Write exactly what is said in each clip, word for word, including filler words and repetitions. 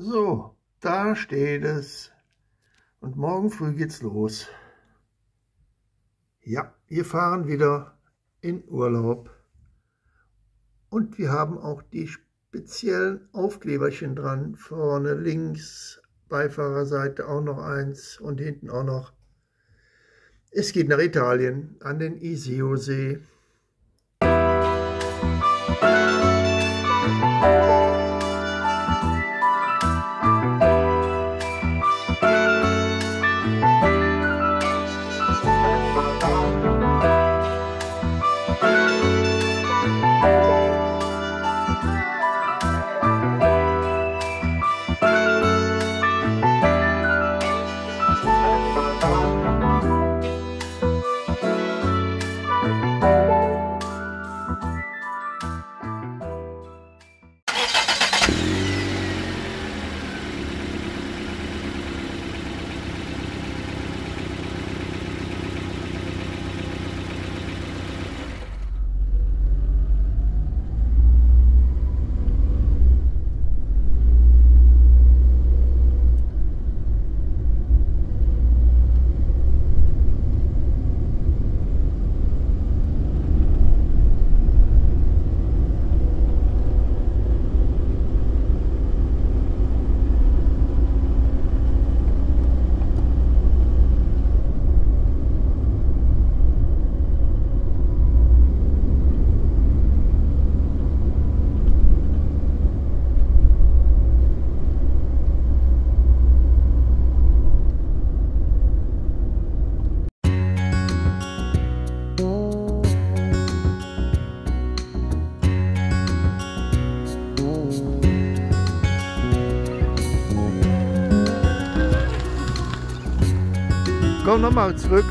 So, da steht es. Und morgen früh geht's los. Ja, wir fahren wieder in Urlaub. Und wir haben auch die speziellen Aufkleberchen dran. Vorne links, Beifahrerseite auch noch eins und hinten auch noch. Es geht nach Italien, an den Iseo-See. Komm nochmal zurück.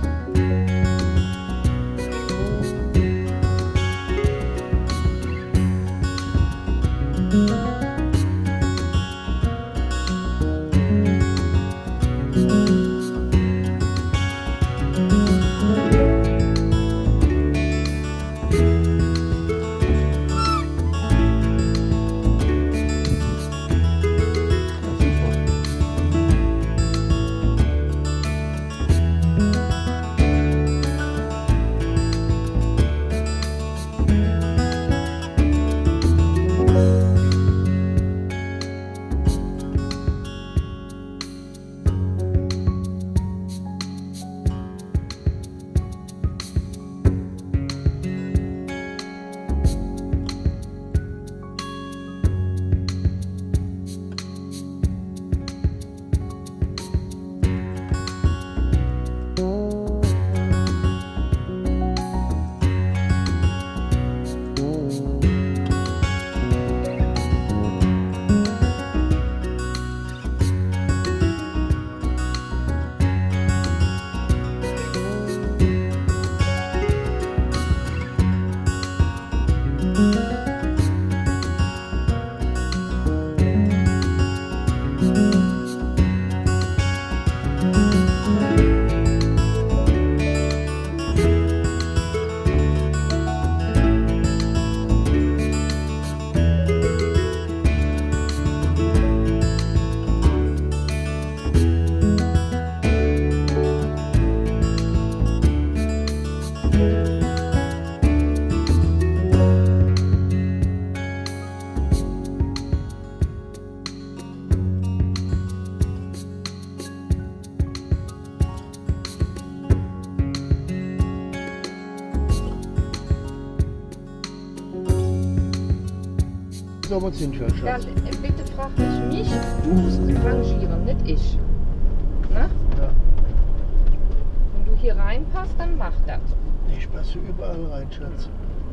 So, wo sind wir, Ja, Schatz? bitte frag nicht mich, du musst rangieren, nicht ich. Na? Ja. Wenn du hier reinpasst, dann mach das. Ich passe überall rein, Schatz.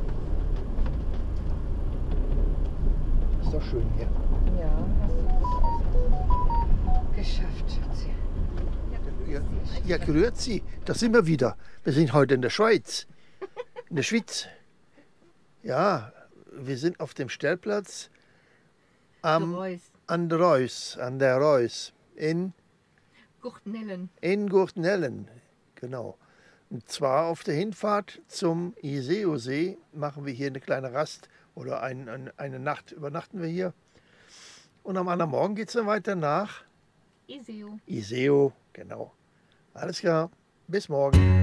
Ist doch schön hier. Ja, hast du gut geschafft, Schatzi. Ja, ja, grüezi, da sind wir wieder. Wir sind heute in der Schweiz. In der Schweiz. Ja, wir sind auf dem Stellplatz am, an der Reuss, an der Reuss in Gurtnellen. In Gurtnellen, genau. Und zwar auf der Hinfahrt zum Iseo-See machen wir hier eine kleine Rast oder ein, ein, eine Nacht übernachten wir hier. Und am anderen Morgen geht es dann weiter nach Iseo. Iseo, genau. Alles klar, bis morgen.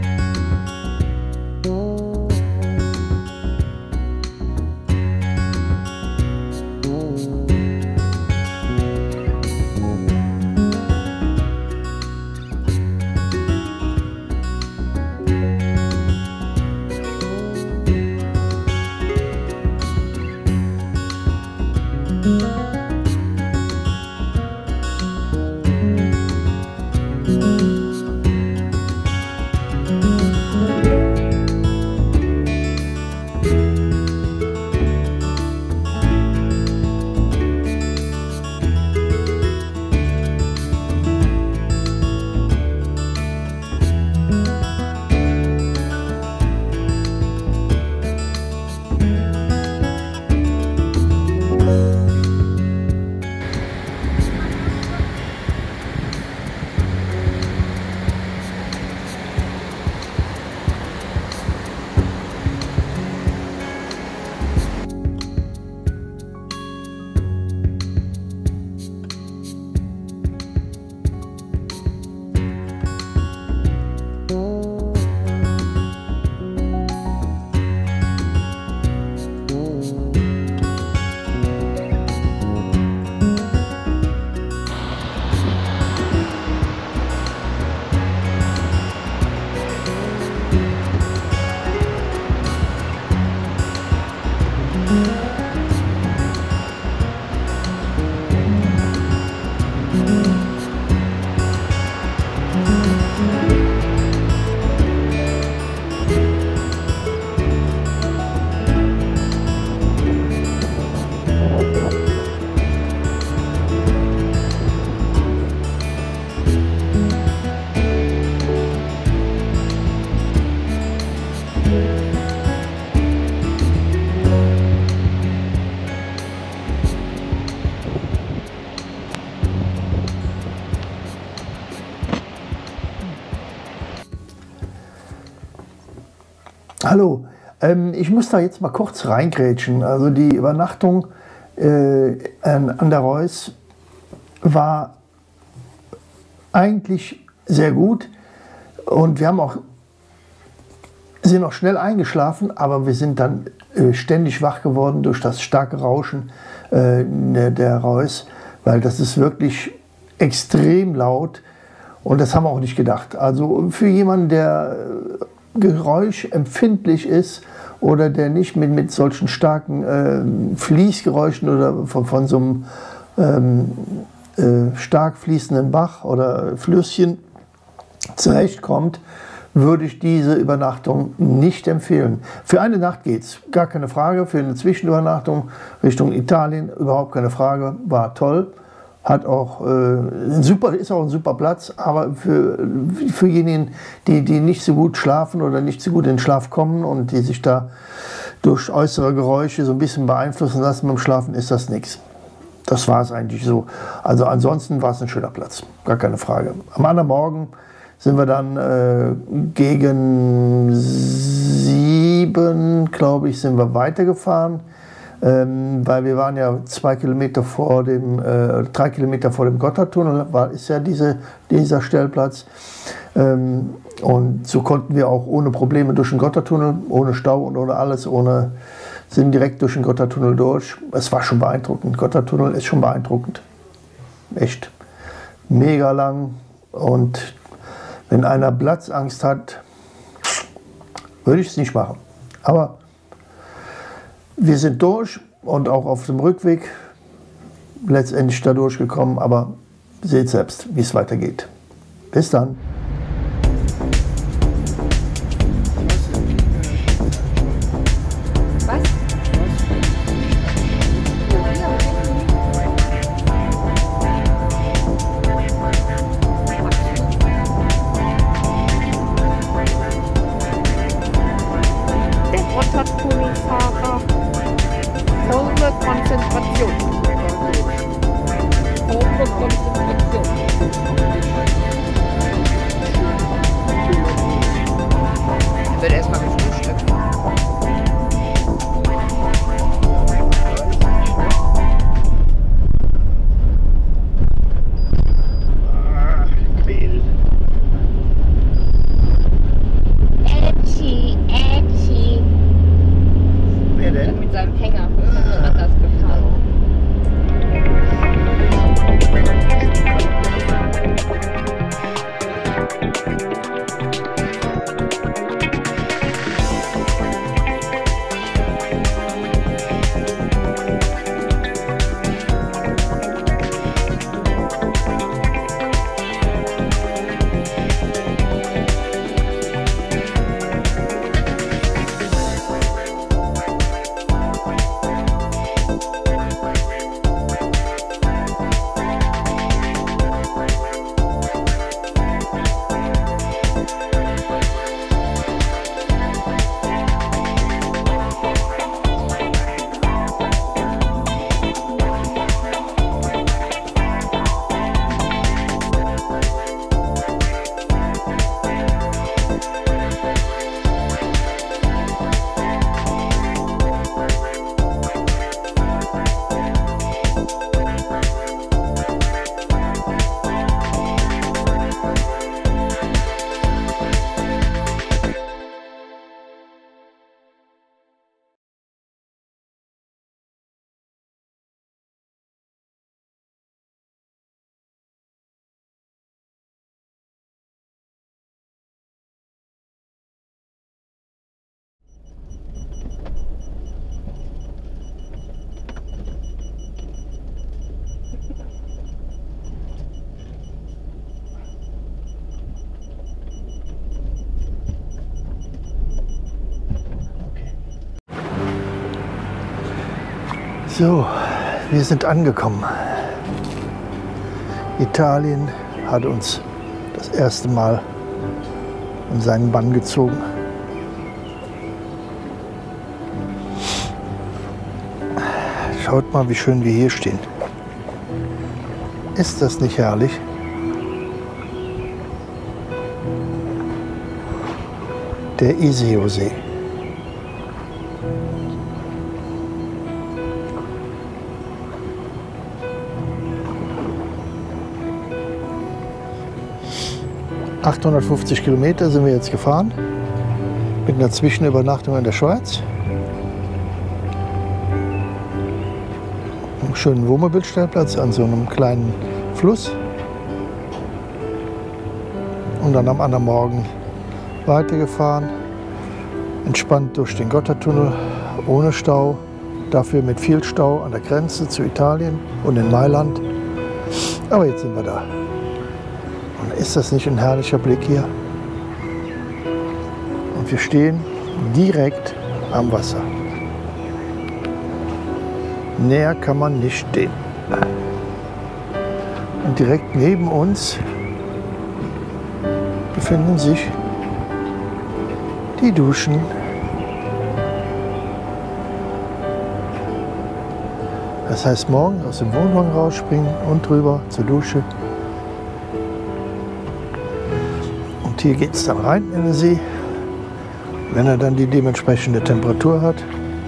Hallo, ähm, ich muss da jetzt mal kurz reingrätschen. Also die Übernachtung äh, an, an der Reuss war eigentlich sehr gut und wir haben auch, sind auch schnell eingeschlafen, aber wir sind dann äh, ständig wach geworden durch das starke Rauschen äh, der, der Reuss, weil das ist wirklich extrem laut und das haben wir auch nicht gedacht. Also für jemanden, der geräuschempfindlich ist oder der nicht mit, mit solchen starken äh, Fließgeräuschen oder von, von so einem ähm, äh, stark fließenden Bach oder Flüsschen zurechtkommt, würde ich diese Übernachtung nicht empfehlen. Für eine Nacht geht's, gar keine Frage. Für eine Zwischenübernachtung Richtung Italien überhaupt keine Frage, war toll. Hat auch, äh, ein super, ist auch ein super Platz, aber für, für diejenigen, die, die nicht so gut schlafen oder nicht so gut in den Schlaf kommen und die sich da durch äußere Geräusche so ein bisschen beeinflussen lassen beim Schlafen, ist das nichts. Das war es eigentlich so. Also ansonsten war es ein schöner Platz, gar keine Frage. Am anderen Morgen sind wir dann äh, gegen sieben, glaube ich, sind wir weitergefahren. Ähm, weil wir waren ja zwei Kilometer vor dem, äh, drei Kilometer vor dem Gotthardtunnel, war, ist ja diese, dieser Stellplatz. Ähm, und so konnten wir auch ohne Probleme durch den Gotthardtunnel, ohne Stau und ohne alles, ohne, sind direkt durch den Gotthardtunnel durch. Es war schon beeindruckend. Gotthardtunnel ist schon beeindruckend. Echt. Mega lang. Und wenn einer Platzangst hat, würde ich es nicht machen. Aber wir sind durch und auch auf dem Rückweg letztendlich da durchgekommen, aber seht selbst, wie es weitergeht. Bis dann. Was? Der Gotthardtunnelfahrer. Volle Konzentration. Volle Konzentration. So, wir sind angekommen. Italien hat uns das erste Mal in seinen Bann gezogen. Schaut mal, wie schön wir hier stehen. Ist das nicht herrlich? Der Iseo-See. achthundertfünfzig Kilometer sind wir jetzt gefahren, mit einer Zwischenübernachtung in der Schweiz. Einen schönen Wohnmobilstellplatz an so einem kleinen Fluss. Und dann am anderen Morgen weitergefahren, entspannt durch den Gotthardtunnel, ohne Stau, dafür mit viel Stau an der Grenze zu Italien und in Mailand. Aber jetzt sind wir da. Und ist das nicht ein herrlicher Blick hier? Und wir stehen direkt am Wasser. Näher kann man nicht stehen. Und direkt neben uns befinden sich die Duschen. Das heißt, morgen aus dem Wohnwagen rausspringen und drüber zur Dusche. Und hier geht es dann rein in den See, wenn er dann die dementsprechende Temperatur hat.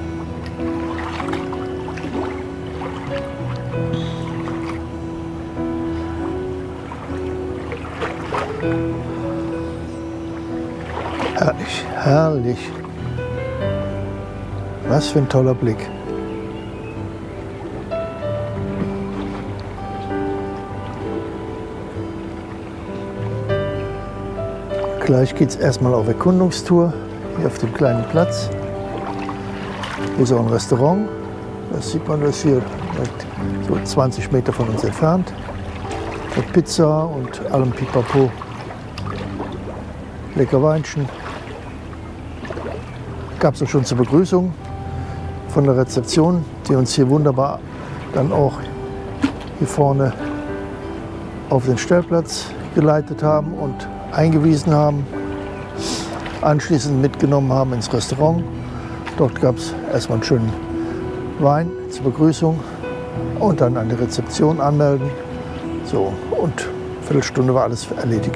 Herrlich, herrlich. Was für ein toller Blick. Gleich geht es erstmal auf Erkundungstour, hier auf dem kleinen Platz. Hier ist auch ein Restaurant, das sieht man das hier, so zwanzig Meter von uns entfernt. Mit Pizza und allem Pipapo. Lecker Weinchen. Gab es auch schon zur Begrüßung von der Rezeption, die uns hier wunderbar dann auch hier vorne auf den Stellplatz geleitet haben und eingewiesen haben, anschließend mitgenommen haben ins Restaurant. Dort gab es erstmal einen schönen Wein zur Begrüßung und dann an die Rezeption anmelden. So, und eine Viertelstunde war alles erledigt.